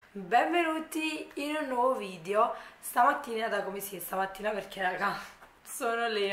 Benvenuti in un nuovo video. Stamattina, da come si è stamattina, perché raga sono le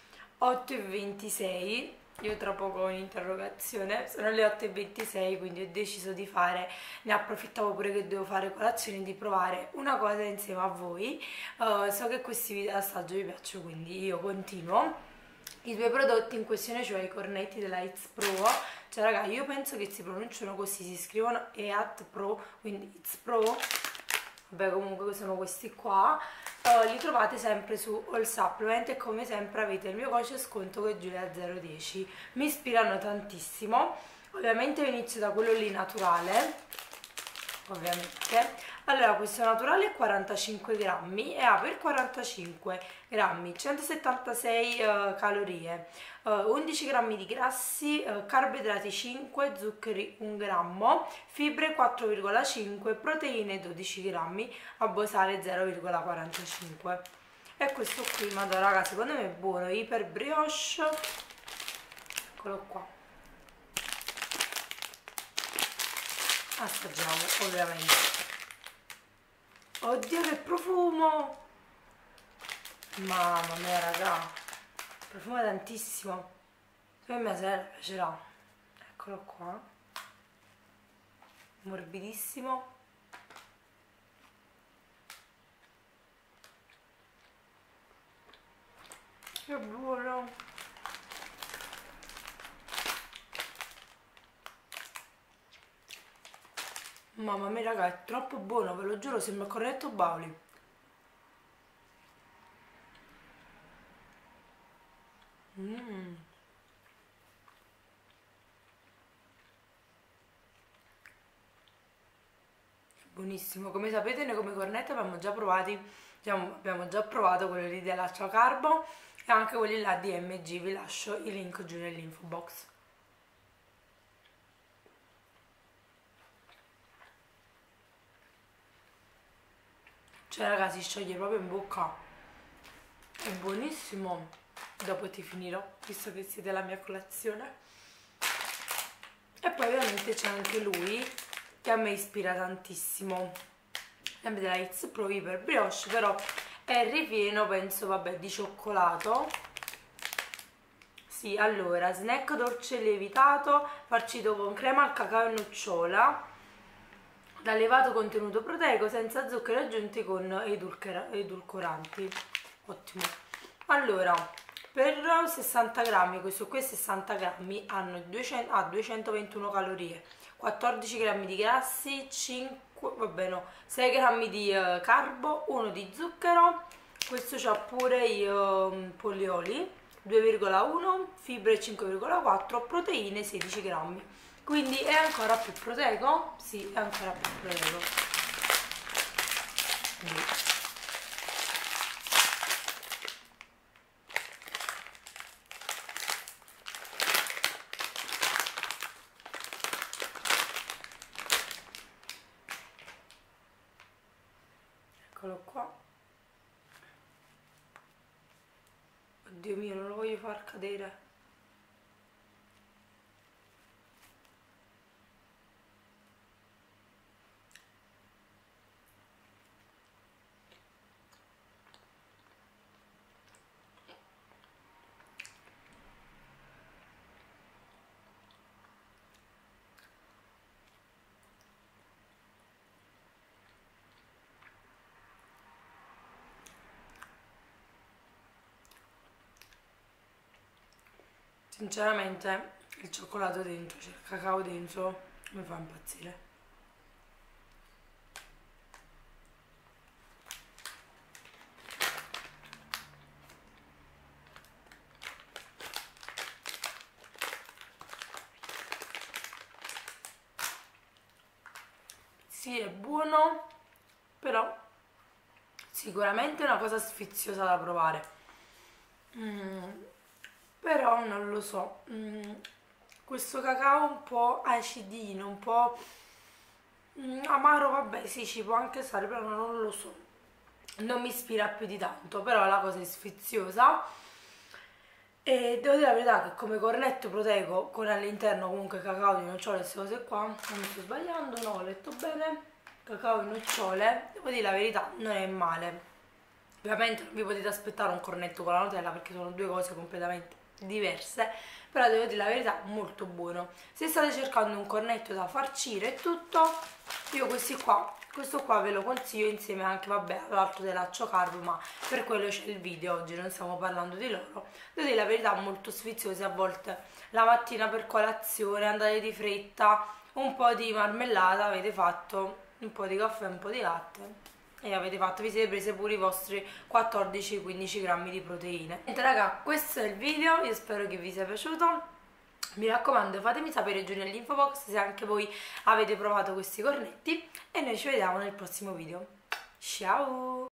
8:26, io tra poco ho un'interrogazione, sono le 8:26, quindi ho deciso di fare, ne approfittavo pure che devo fare colazione, di provare una cosa insieme a voi. So che questi video d'assaggio vi piacciono, quindi io continuo. I due prodotti in questione, cioè i cornetti della It's Pro, cioè raga, io penso che si pronunciano così, si scrivono EAT Pro, quindi It's Pro, vabbè, comunque sono questi qua. Li trovate sempre su All Supplement e come sempre avete il mio codice sconto che è Giulia010. Mi ispirano tantissimo. Ovviamente inizio da quello lì naturale, ovviamente. Allora, questo naturale è 45 grammi e ha per 45 grammi 176 calorie, 11 grammi di grassi, carboidrati 5, zuccheri 1 grammo, fibre 4,5, proteine 12 grammi, a basale 0,45. E questo qui, madonna raga, secondo me è buono, iper brioche. Eccolo qua. Assaggiamo, ovviamente. Oddio, che profumo! Mamma mia, raga, profuma tantissimo. Se a mia sorella piacerà. Eccolo qua, morbidissimo. Che buono! Mamma mia, raga, è troppo buono, ve lo giuro, sembra il cornetto Bauli. Buonissimo. Come sapete, noi come cornetti abbiamo già provati, diciamo, abbiamo già provato quelli lì della Ciao Carbo e anche quelli là di MG, vi lascio i link giù nell'info box. Cioè ragazzi, si scioglie proprio in bocca, è buonissimo. Dopo ti finirò, visto che siete la mia colazione. E poi ovviamente c'è anche lui che a me ispira tantissimo, sempre della It's Pro Iper Brioche, però è ripieno, penso, vabbè, di cioccolato. Sì, allora, snack dolce lievitato farcito con crema al cacao e nocciola, da elevato contenuto proteico, senza zuccheri aggiunti con edulcoranti. Ottimo. Allora, per 60 grammi, questo qui 60 grammi ha 221 calorie, 14 grammi di grassi, 5, vabbè no, 6 grammi di carbo, 1 di zucchero. Questo c'ha pure i polioli 2,1, fibre 5,4, proteine 16 grammi. Quindi è ancora più proteico? Sì, è ancora più proteico. Eccolo qua. Oddio mio, non lo voglio far cadere. Sinceramente il cioccolato dentro, cioè il cacao dentro, mi fa impazzire. Sì, è buono, però sicuramente è una cosa sfiziosa da provare. Però non lo so, questo cacao un po' acidino, un po' amaro, vabbè sì, ci può anche stare, però non lo so, non mi ispira più di tanto, però la cosa è sfiziosa. E devo dire la verità che come cornetto proteico con all'interno comunque cacao di nocciole e queste cose qua, non mi sto sbagliando, no, ho letto bene, cacao e nocciole, devo dire la verità, non è male. Ovviamente non vi potete aspettare un cornetto con la Nutella perché sono due cose completamente diverse, però devo dire la verità, molto buono. Se state cercando un cornetto da farcire e tutto, io questo qua ve lo consiglio insieme anche, vabbè, all'altro dell'accio carbo, ma per quello c'è il video, oggi non stiamo parlando di loro. Devo dire la verità, molto sfiziosi a volte la mattina per colazione, andate di fretta, un po' di marmellata, avete fatto un po' di caffè, un po' di latte e avete fatto, vi siete prese pure i vostri 14-15 grammi di proteine. Niente raga, questo è il video, io spero che vi sia piaciuto. Mi raccomando, fatemi sapere giù nell'info box se anche voi avete provato questi cornetti e noi ci vediamo nel prossimo video. Ciao!